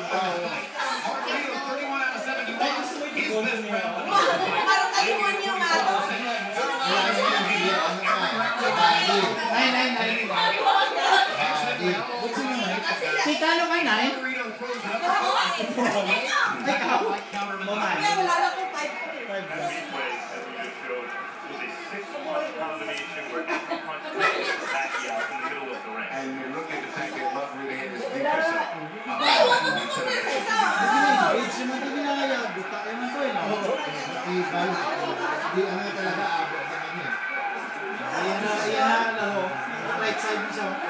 Talo kay Nay? Combination where every punch is Pacquiao in the middle of the ring. And you're looking at the fact that Love really had his defensive. Right side mo siya.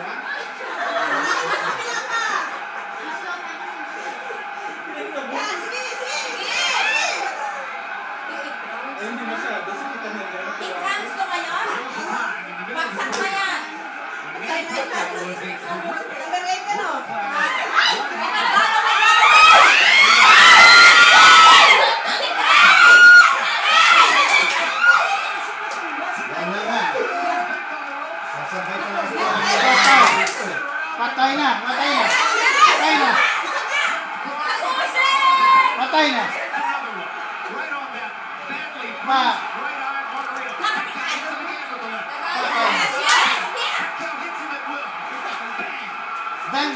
Patay na. Bang.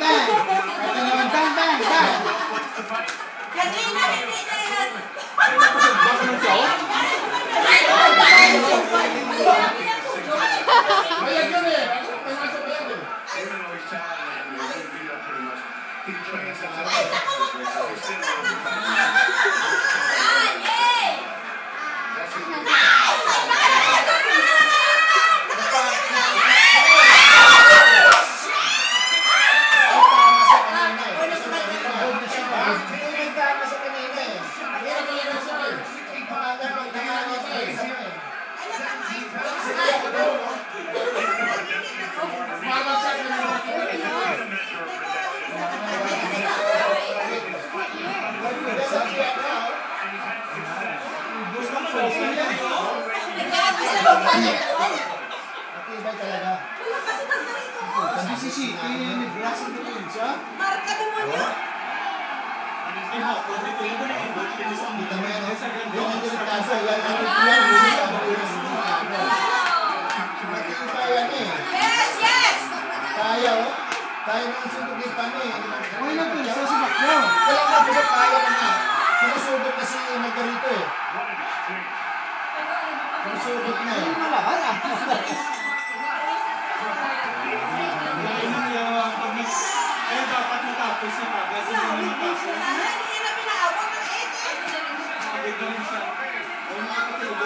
Kaya nang sunugin pa niya. Uy, nagpilsa si Bakyo. Walang nagpilsa kaya na nga. Sinusubok kasi Margarito eh. Sinusubok na eh. Malahal ah. Kaya dapat matapos siya agad. Hindi na pinaawa ng 8 eh.